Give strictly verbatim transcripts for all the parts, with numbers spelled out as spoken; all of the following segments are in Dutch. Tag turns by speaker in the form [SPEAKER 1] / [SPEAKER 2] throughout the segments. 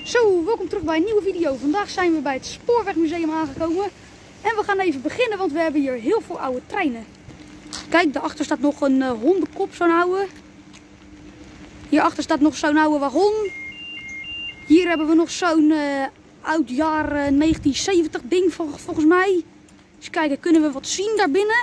[SPEAKER 1] Zo, welkom terug bij een nieuwe video. Vandaag zijn we bij het Spoorwegmuseum aangekomen. En we gaan even beginnen, want we hebben hier heel veel oude treinen. Kijk, daarachter staat nog een uh, hondenkop, zo'n oude. Hierachter staat nog zo'n oude wagon. Hier hebben we nog zo'n uh, oud jaar uh, negentien zeventig ding vol, volgens mij. Dus kijken, kunnen we wat zien daarbinnen?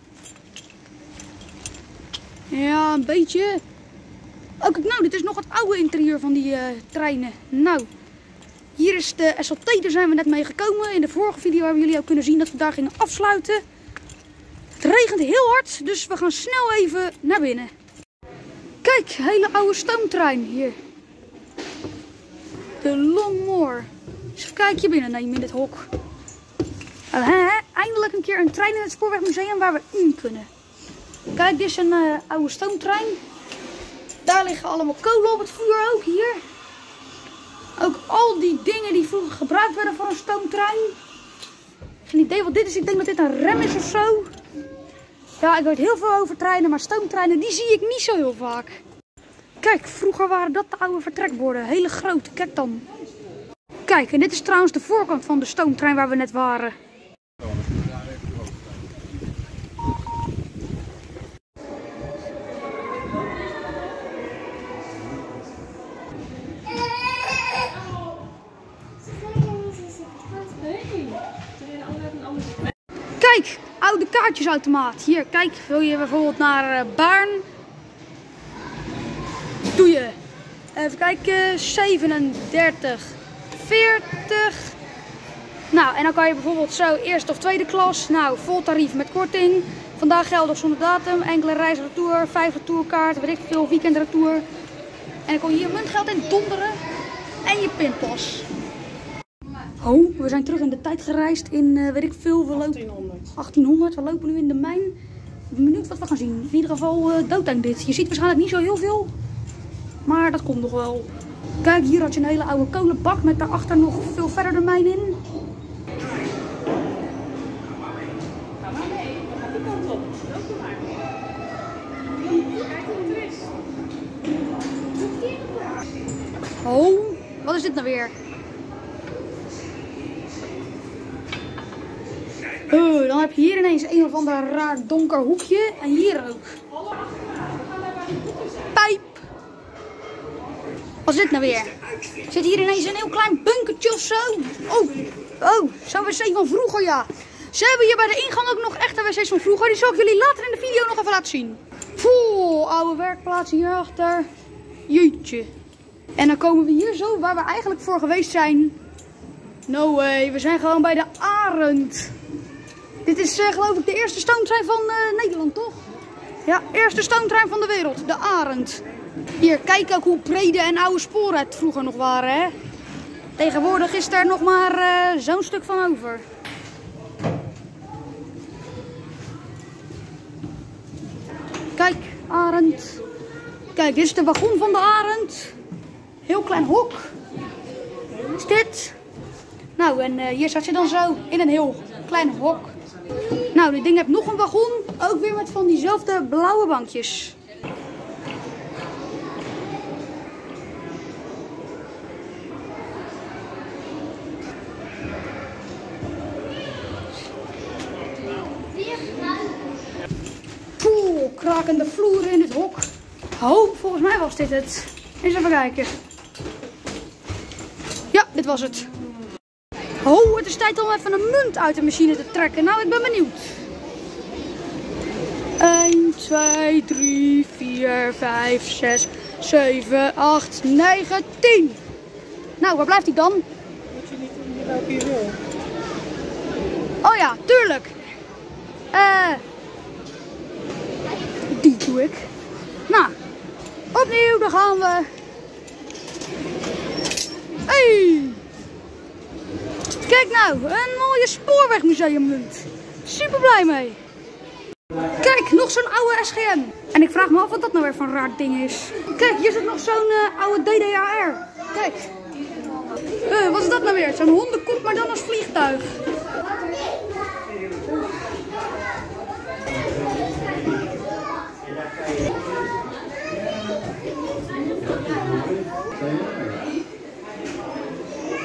[SPEAKER 1] Ja, een beetje. Ook, nou, dit is nog het oude interieur van die uh, treinen. Nou, hier is de S L T, daar zijn we net mee gekomen. In de vorige video hebben jullie ook kunnen zien dat we daar gingen afsluiten. Het regent heel hard, dus we gaan snel even naar binnen. Kijk, hele oude stoomtrein hier. De Longmoor. Dus even kijken je binnen nemen in dit hok. Uh, eindelijk een keer een trein in het Spoorwegmuseum waar we in kunnen. Kijk, dit is een uh, oude stoomtrein. Daar liggen allemaal kolen op het vuur ook, hier. Ook al die dingen die vroeger gebruikt werden voor een stoomtrein. Geen idee wat dit is, ik denk dat dit een rem is of zo. Ja, ik weet heel veel over treinen, maar stoomtreinen die zie ik niet zo heel vaak. Kijk, vroeger waren dat de oude vertrekborden, hele grote, kijk dan. Kijk, en dit is trouwens de voorkant van de stoomtrein waar we net waren. Kijk, oude kaartjesautomaat. Hier, kijk, wil je bijvoorbeeld naar uh, Baarn? Doe je. Even kijken, zevenendertig, veertig. Nou, en dan kan je bijvoorbeeld zo eerste of tweede klas. Nou, vol tarief met korting. Vandaag geldig zonder datum. Enkele reisretour, vijf retourkaart, weet ik veel, weekendretour. En dan kon je hier muntgeld in donderen. En je pinpas. Oh, we zijn terug in de tijd gereisd in, uh, weet ik veel, we lopen
[SPEAKER 2] achttienhonderd.
[SPEAKER 1] achttienhonderd. We lopen nu in de mijn. Ik ben benieuwd wat we gaan zien. In ieder geval uh, doodeng dit. Je ziet waarschijnlijk niet zo heel veel, maar dat komt nog wel. Kijk, hier had je een hele oude kolenbak met daarachter nog veel verder de mijn in.
[SPEAKER 2] Ga maar mee, we gaan die kant op. Loop er maar. Kijk hoe het is.
[SPEAKER 1] Oh, wat is dit nou weer? Uh, dan heb je hier ineens een of ander raar donker hoekje. En hier ook. Pijp. Wat is dit nou weer? Zit hier ineens een heel klein bunkertje of zo? Oh, oh, zo'n wc van vroeger, ja. Ze hebben hier bij de ingang ook nog echte wc's van vroeger. Die zal ik jullie later in de video nog even laten zien. Poeh, oude werkplaats hierachter. Jeetje. En dan komen we hier zo, waar we eigenlijk voor geweest zijn. No way, we zijn gewoon bij de Arend. Dit is uh, geloof ik de eerste stoomtrein van uh, Nederland, toch? Ja, eerste stoomtrein van de wereld, de Arend. Hier, kijk ook hoe brede en oude sporen het vroeger nog waren, hè. Tegenwoordig is er nog maar uh, zo'n stuk van over. Kijk, Arend. Kijk, dit is de wagon van de Arend. Heel klein hok. Is dit? Nou, en uh, hier zat je dan zo in een heel klein hok. Nou, dit ding heeft nog een wagon. Ook weer met van diezelfde blauwe bankjes. Poeh, krakende vloeren in het hok. Oh, volgens mij was dit het. Eens even kijken. Ja, dit was het. Oh, het is tijd om even een munt uit de machine te trekken. Nou, ik ben benieuwd. een, twee, drie, vier, vijf, zes, zeven, acht, negen, tien. Nou, waar blijft hij dan?
[SPEAKER 2] Moet je niet doen welke je wil?
[SPEAKER 1] Oh ja, tuurlijk. Eh, uh, die doe ik. Nou, opnieuw, daar gaan we. Hey! Kijk nou, een mooie Spoorwegmuseummunt. Super blij mee. Kijk, nog zo'n oude S G M. En ik vraag me af wat dat nou weer voor een raar ding is. Kijk, hier zit nog zo'n uh, oude D D A R. Kijk. Uh, wat is dat nou weer? Zo'n hondenkop, maar dan als vliegtuig.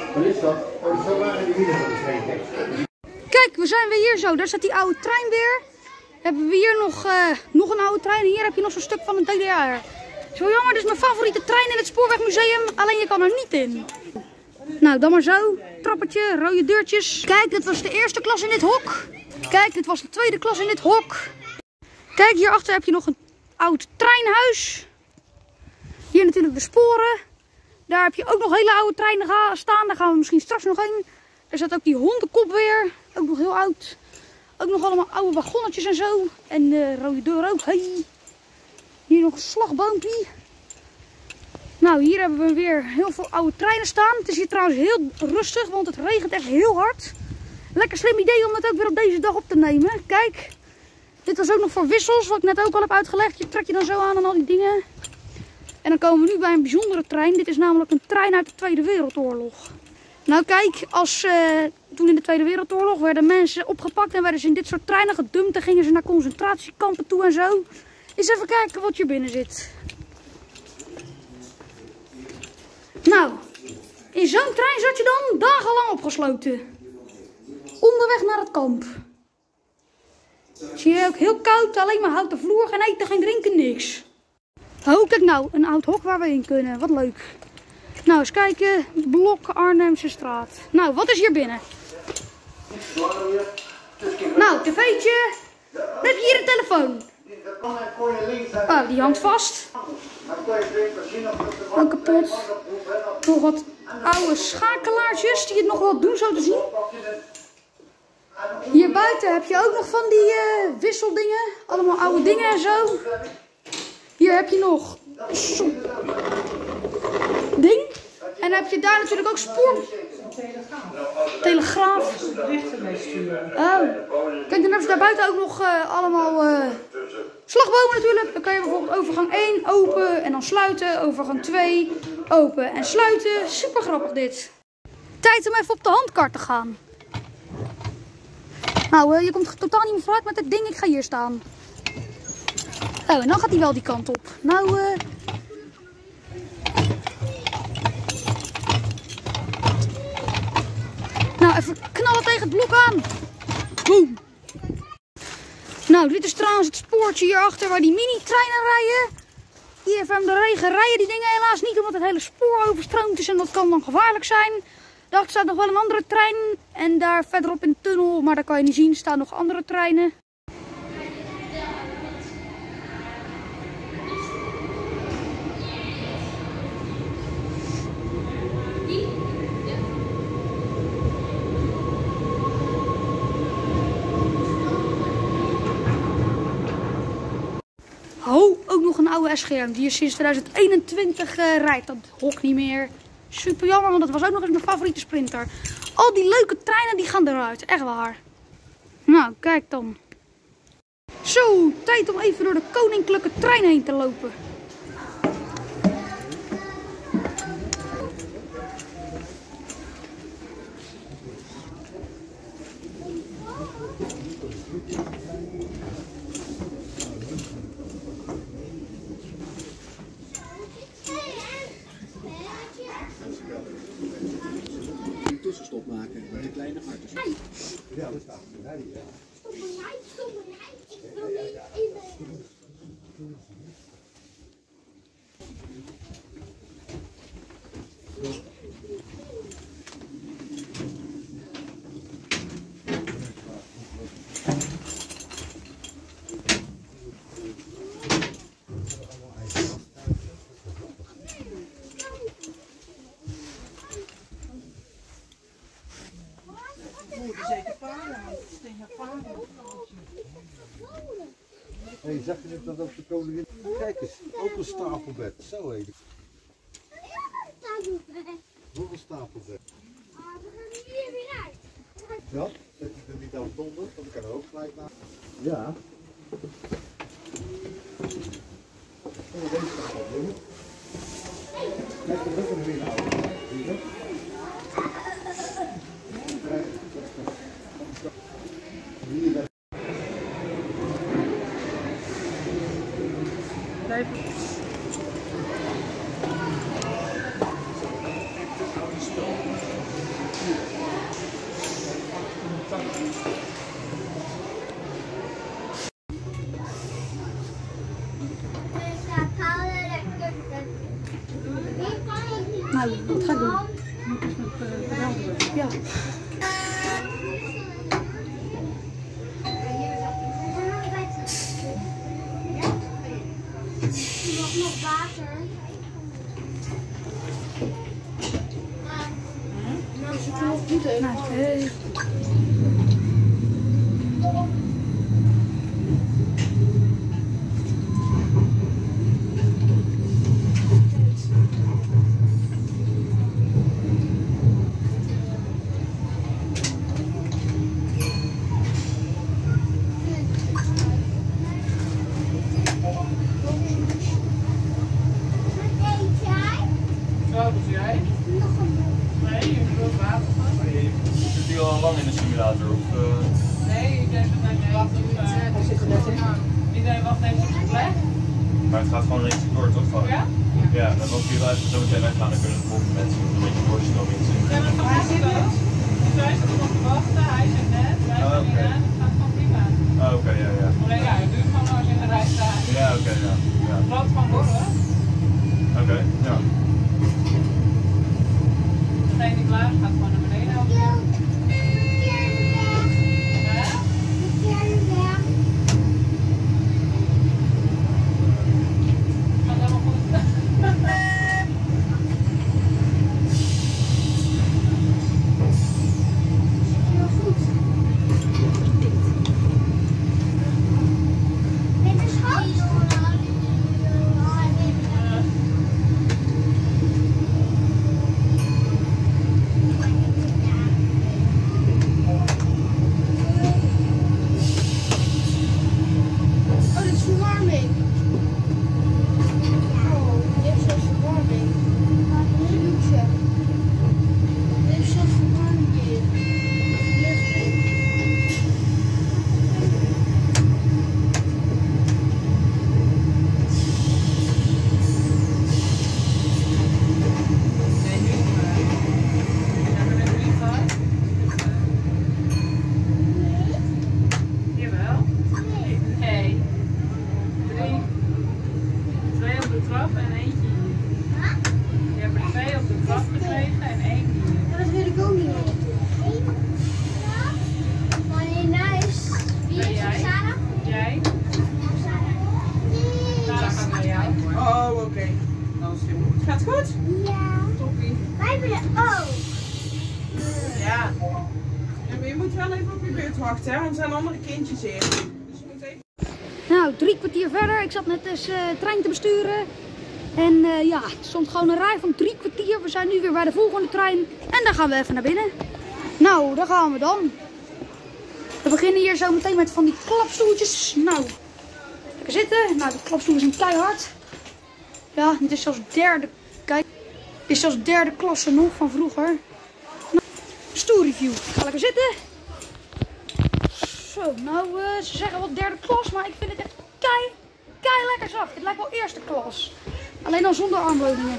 [SPEAKER 3] Wat is dat? Oh, zo waren die wielen van de twee.
[SPEAKER 1] Kijk, we zijn weer hier zo. Daar staat die oude trein weer. Hebben we hier nog, uh, nog een oude trein. Hier heb je nog zo'n stuk van een D D R. Zo jammer, dit is mijn favoriete trein in het Spoorwegmuseum. Alleen je kan er niet in. Nou, dan maar zo. Trappetje, rode deurtjes. Kijk, dit was de eerste klas in dit hok. Kijk, dit was de tweede klas in dit hok. Kijk, hierachter heb je nog een oud treinhuis. Hier natuurlijk de sporen. Daar heb je ook nog hele oude treinen staan. Daar gaan we misschien straks nog heen. Er staat ook die hondenkop weer. Ook nog heel oud. Ook nog allemaal oude wagonnetjes en zo. En de rode deur ook. Hey. Hier nog een slagboompje. Nou, hier hebben we weer heel veel oude treinen staan. Het is hier trouwens heel rustig, want het regent echt heel hard. Lekker slim idee om het ook weer op deze dag op te nemen. Kijk, dit was ook nog voor wissels, wat ik net ook al heb uitgelegd. Je trek je dan zo aan en al die dingen. En dan komen we nu bij een bijzondere trein. Dit is namelijk een trein uit de Tweede Wereldoorlog. Nou kijk, als, uh, toen in de Tweede Wereldoorlog werden mensen opgepakt en werden ze in dit soort treinen gedumpt. En gingen ze naar concentratiekampen toe en zo. Eens even kijken wat hier binnen zit. Nou, in zo'n trein zat je dan dagenlang opgesloten. Onderweg naar het kamp. Zie je ook heel koud, alleen maar houten vloer, geen eten, geen drinken, niks. Oh, kijk nou, een oud hok waar we in kunnen. Wat leuk. Nou, eens kijken. Blok Arnhemse straat. Nou, wat is hier binnen? Nou, tv'tje. Dan heb je hier een telefoon. Oh, die hangt vast. Ook kapot. Nog wat oude schakelaartjes die het nog wel doen, zo te zien. Hier buiten heb je ook nog van die uh, wisseldingen. Allemaal oude dingen en zo. Hier heb je nog zo'n ding. En dan heb je daar natuurlijk ook spoor. Telegraaf. Oh. Kijk, dan hebben ze daar buiten ook nog uh, allemaal uh, slagbomen natuurlijk. Dan kan je bijvoorbeeld overgang één open en dan sluiten. Overgang twee open en sluiten. Super grappig dit. Tijd om even op de handkar te gaan. Nou, uh, je komt totaal niet meer vooruit met dat ding. Ik ga hier staan. Oh, en dan gaat hij wel die kant op. Nou, uh... nou, even knallen tegen het blok aan. Boom. Nou, dit is trouwens het spoortje hierachter waar die mini-treinen rijden. Hier even de regen rijden die dingen helaas niet, omdat het hele spoor overstroomd is en dat kan dan gevaarlijk zijn. Daarachter staat nog wel een andere trein en daar verderop in de tunnel, maar dat kan je niet zien, staan nog andere treinen. Oh, ook nog een oude S G M die is sinds tweeduizend eenentwintig uh, rijdt. Dat hok niet meer. Super jammer, want dat was ook nog eens mijn favoriete sprinter. Al die leuke treinen die gaan eruit, echt waar. Nou, kijk dan. Zo, tijd om even door de koninklijke trein heen te lopen.
[SPEAKER 3] Tussenstop maken met een kleine hartjes. Ja, dat staat er. Stop maar, stop maar. Ik wil niet in. Hey, zag je net dat ook de koningin? Kijk eens, ook een stapelbed. Zo heet het. Nog een stapelbed.
[SPEAKER 4] Ah, we gaan hier weer uit.
[SPEAKER 3] Ja, zet je er niet aan donder, want ik kan er ook gelijk naar. Ja. Oh, deze staat op, jongen. Kijk, er is ook een hele oude. Zie je? Hier.
[SPEAKER 1] Nou, wat ga ik doen?
[SPEAKER 2] Moet eens met pedel drukken.
[SPEAKER 1] Ja.
[SPEAKER 4] Nog, nog water. Nou, ze kunnen nog goed even.
[SPEAKER 1] Nou, hey.
[SPEAKER 2] Zo, dus jij?
[SPEAKER 4] Nog een
[SPEAKER 2] Nee, je wilt water van?
[SPEAKER 5] Zit hij al lang in de simulator? Of, uh...
[SPEAKER 2] Nee, ik denk dat hij wacht op. Hij zit er net in. Iedereen wacht even op zijn plek.
[SPEAKER 5] Maar het gaat gewoon ineens door, toch? Gewoon?
[SPEAKER 2] Ja?
[SPEAKER 5] Ja, dan ook hier even zo meteen weggaan. Dan kunnen de volgende mensen een beetje doorstroming zien.
[SPEAKER 2] Ja, maar hij zit er. Dus wij zitten nog te wachten. Hij zit net. Wij zijn
[SPEAKER 5] Oh, oké.
[SPEAKER 2] hier aan. Het gaat gewoon prima.
[SPEAKER 5] Ah, oké, ja, ja.
[SPEAKER 2] Alleen ja, het duurt gewoon als je in de rij staat.
[SPEAKER 5] Ja, oké, ja. ja.
[SPEAKER 2] Het loopt gewoon door hoor.
[SPEAKER 5] Oké, ja.
[SPEAKER 2] Degene die klaar is gaat gewoon naar beneden. Hè? Gaat helemaal goed.
[SPEAKER 4] Oh, dit is verwarming. Oh, dit is zelfs verwarming. Dit is luxe. Dit is zelfs verwarming in. Lucht in.
[SPEAKER 2] Nee, nu is het maar. Hebben we het niet gehad? Jawel. Nee. Drie. Twee op de trap en eentje hier. Je hebt er twee op de trap gekregen en één hier.
[SPEAKER 4] Ja, dat wil ik ook niet meer. Wanneer nice. Wie
[SPEAKER 2] Ben
[SPEAKER 4] is
[SPEAKER 2] jij?
[SPEAKER 4] het, Sarah?
[SPEAKER 2] Jij?
[SPEAKER 4] Sarah.
[SPEAKER 2] Sarah gaat naar jou.
[SPEAKER 6] Oh, oké. Okay. Nou is het heel goed. Gaat het goed?
[SPEAKER 4] Ja.
[SPEAKER 6] Toppie.
[SPEAKER 4] Wij willen ook.
[SPEAKER 2] Ja.
[SPEAKER 6] Ja, maar je moet wel even op je beurt wachten, hè? Want er zijn andere kindjes in. Dus je moet even...
[SPEAKER 1] Nou, drie kwartier verder. Ik zat net eens uh, trein te besturen. En uh, ja, het stond gewoon een rij van drie kwartier. We zijn nu weer bij de volgende trein. En dan gaan we even naar binnen. Nou, daar gaan we dan. We beginnen hier zo meteen met van die klapstoeltjes. Nou, lekker zitten. Nou, die klapstoelen zijn keihard. Ja, dit is zelfs derde. Kijk, dit is zelfs derde klasse nog van vroeger. Nou, stoelreview. Ik ga lekker zitten. Zo, nou, uh, ze zeggen wel derde klas, maar ik vind het echt kei, kei lekker zacht. Het lijkt wel eerste klas. Alleen dan zonder armleuningen.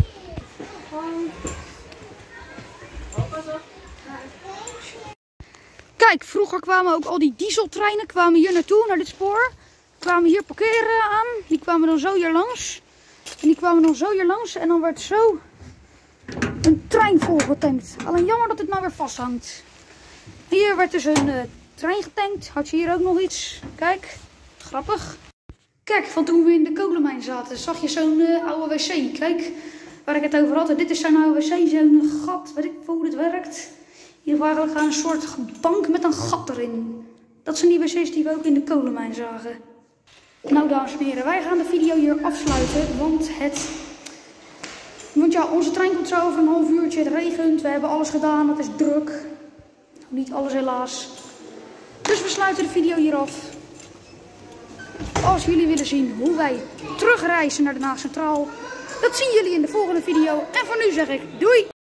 [SPEAKER 1] Kijk, vroeger kwamen ook al die dieseltreinen kwamen hier naartoe, naar dit spoor. Kwamen hier parkeren aan. Die kwamen dan zo hier langs. En die kwamen dan zo hier langs. En dan werd zo een trein volgetankt. Alleen jammer dat het nou weer vasthangt. Hier werd dus een uh, trein getankt. Had je hier ook nog iets? Kijk, grappig. Kijk, van toen we in de kolenmijn zaten, zag je zo'n uh, oude wc. Kijk, waar ik het over had. Dit is zo'n oude wc, zo'n gat. Weet ik hoe dit werkt. Hier waren we een soort bank met een gat erin. Dat zijn die wc's die we ook in de kolenmijn zagen. Nou, dames en heren, wij gaan de video hier afsluiten. Want het... Want ja, onze trein komt zo over een half uurtje. Het regent, we hebben alles gedaan, het is druk. Niet alles helaas. Dus we sluiten de video hier af. Als jullie willen zien hoe wij terugreizen naar Den Haag Centraal, dat zien jullie in de volgende video. En voor nu zeg ik doei!